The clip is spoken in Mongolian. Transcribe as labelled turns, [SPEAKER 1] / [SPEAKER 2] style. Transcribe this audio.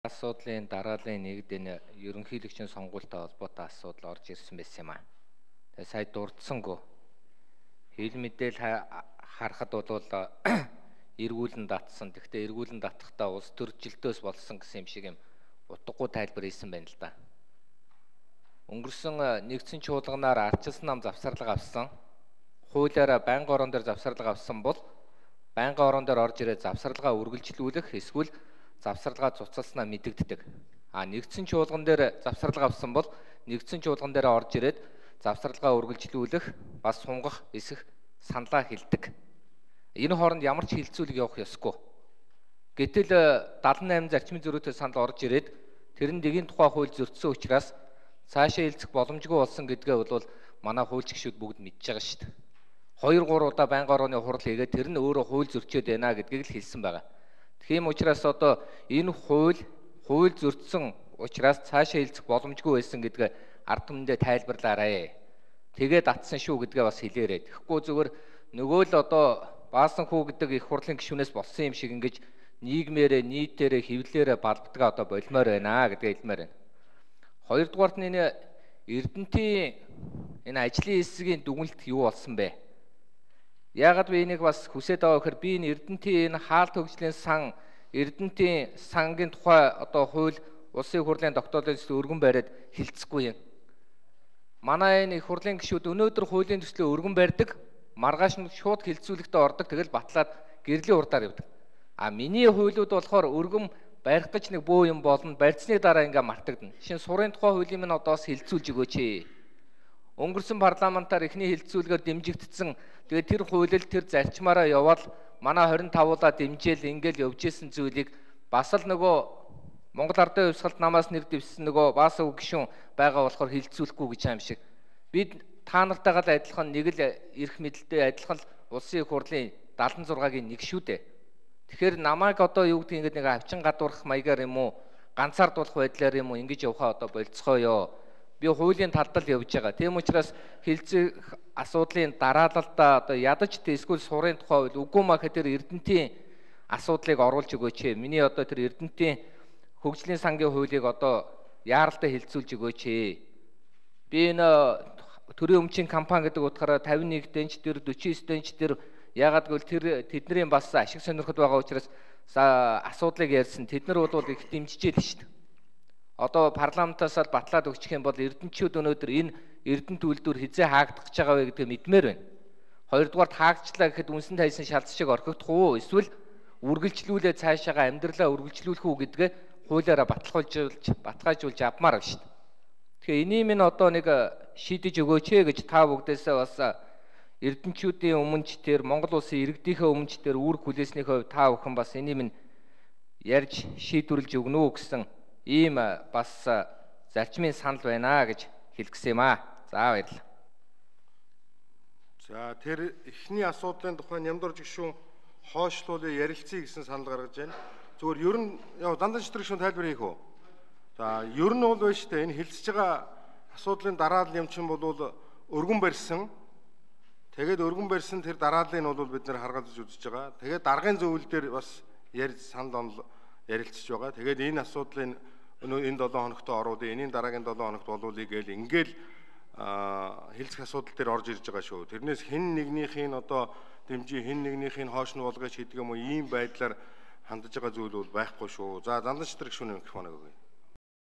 [SPEAKER 1] Асуудлын дараалын нэгд энэ ерөнхийлөгчийн сонгуультай холбоотой асуудал орж ирсэн байсан юм аа. Тэгээ сая дурдсангүй. Хил мэдээл харахад бол эргүүлэн татсан. Гэхдээ эргүүлэн татахдаа улс төржилтөөс болсон гэсэн юм шиг юм утгагүй тайлбар хийсэн байна л да. Өнгөрсөн нэгдсэн чуулганаар ардчилсан нам завсарлага авсан. Хуулиараа байнгын орон дээр завсарлага авсан бол байнгын орон дээр орж ирээд завсарлагаа үргэлжлүүлэх эсвэл завсарлагаа цуцалснаа мэдэгддэг. Нэгдсэн чуулган дээр завсарлага авсан бол нэгдсэн чуулган дээр орж ирээд завсарлагаа үргэлжлүүлэх бас сунгах эсэх саналаа хэлдэг. Энэ хооронд ямар ч хилцүүлэг явах ёсгүй. Гэтэл 78 зарчмын зөрүүтэй санал орж ирээд тэр нь нэгийн тухай хууль зөрчсөн учраас цаашаа хилцэх боломжгүй болсон гэдгээ бол манай хуульч гишүүд бүгд мэдж байгаа шүү дээ. 2-3 удаа байнгын орооны хурал хийгээд тэр нь өөрөө хууль зөрчөөд байна гэдгийг л хэлсэн байгаа. Тийм учраас одоо энэ хууль зөрчсөн учраас цаашаа хилцэх боломжгүй байсан гэдгээ ард түмэндээ тайлбарлаарай. Тэгээд атсан шүү гэдгээ бас хэлээрэй. Тэгэхгүй зүгээр нөгөө л одоо Баасан хүү гэдэг их хурлын гишүүнээс болсон юм шиг ингэж нийгмээрээ, нийтээрээ, хэвлэлээрээ балбдгаа одоо болмоор байна гэдгээ хэлмээр байна. Хоёрдугаарт нь энэ Эрдэнтийн энэ ажлын хэсгийн дүгнэлт юу болсон бэ? Яагаад би энийг бас хүсээд байгаа гэхээр би энэ Эрдэнтийн энэ хаалт хөгжлийн сан, Эрдэнтийн сангийн тухай одоо хууль улсын хурлын тогтоолын төслөө өргөн бариад хилцэхгүй юм. Манай энэ их хурлын гишүүд өнөөдөр хуулийн төслөө өргөн барьдаг, маргааш нь шууд хилцүүлэхдээ ордог, тэгэл батлаад гэрлийн урдаар явдаг. Миний хуулиуд болохоор өргөн барих гэж нэг бөө юм болно, барьцны дараа ингээ мартагдана. Шинэ сурын тухай хуулийн минь одоос хилцүүлж өгөөч. Өнгөрсөн парламентаар эхний хилцүүлгээр дэмжигдсэн. Тэгээд тэр хуулийг тэр зарчмаараа яваад манай 25-уулаа дэмжээл ингээл явж исэн зүйлийг бас л нөгөө Монгол Ардын хувьсгалт намаас нэр дэвссэн нөгөө Баасан гишүүн байгаа болохоор хилцүүлэхгүй гэж юм шиг. Бид та нартайгаа л адилхан нэг л эрх мэдэлтэй адилхан улсын их хурлын 76-гийн нэг шүү дээ. Тэгэхээр намайг одоо юу гэдэг нэг авчин гадуурх маягаар юм уу, ганцаардуулах байдлаар юм уу ингэж явахаа одоо болцгоё. Би хуулийн талдал явж байгаа. Тийм учраас хилцэх асуудлын дараалалдаа одоо ядаж эсвэл сурын тухай үгүй маа гэхээр Эрдэнтийн асуудлыг оруулж өгөөч. Миний одоо тэр Эрдэнтийн хөгжлийн сангийн хуулийг одоо яаралтай хилцүүлж өгөөч. Би энэ төрийн өмчийн компани гэдэг утгаараа 51 дэнч дээр 49 дэнч дээр яагаад гэвэл тэр тэдний бас ашиг сонирхол байгаа учраас асуудлыг ярьсан. Тэд нар бол их дэмжижээ л шүү дээ. Одоо парламентаас л батлаад өгчих юм бол эрдэнчүүд өнөөдөр энэ эрдэнэт үйлдвэр хизээ хаагдах гэж байгаа вэ гэдгийг мэдмээр байна. Хоёрдугаарт хаагдчлаа гэхэд үнсэн тайсан шалц шиг орхигдох уу? Эсвэл үргэлжлүүлээ цаашаага амьдралаа үргэлжлүүлэх үү гэдгээ хуулиараа баталгаажуулж авмаар байна шүү дээ. Тэгэхээр энийг минь одоо нэг шийдэж өгөөч гэж та бүгдээсээ бас эрдэнчүүдийн өмнөч тэр Монгол улсын иргэдийнхээ өмнөч тэр үүрэг хүлээсний хувьд та бүхэн бас энийг минь ярьж шийдвэрлэж өгнө үү гэсэн ийм бас зарчмын санал байна гэж хэлгэсэн юм аа. За баярлалаа.
[SPEAKER 2] За тэр эхний асуудлын тухай Нямдуурж гишүүн хойшлуулын ярилцъя гэсэн санал гаргаж байна. Зүгээр ер нь дандаа шитрэг гишүүн тайлбар хийх үү? За ер нь бол байна шүү дээ. Энэ хилцэж байгаа асуудлын дараалал юм чинь бол өргөн барьсан. Тэгээд өргөн барьсан тэр дарааллыг нь бол бид нэр харгалзаж үзэж байгаа. Тэгээд даргын зөвлөл дээр бас ярьж санал ярилцж байгаа. Тэгээд энэ асуудлын энэ 7 хоногт оруулъя, энийн дараагийн 7 хоногт болуулъя гээл ингээл хилцэх асуудал дээр орж ирж байгаа шүү. Тэрнээс хэн нэгнийхийг одоо дэмжиж, хэн нэгнийхийг хоош нь болгож хийдэг юм уу ийм байдлаар хандж байгаа зүйл бол байхгүй шүү. За зандан шитрэг шүүний микрофоныг өгье.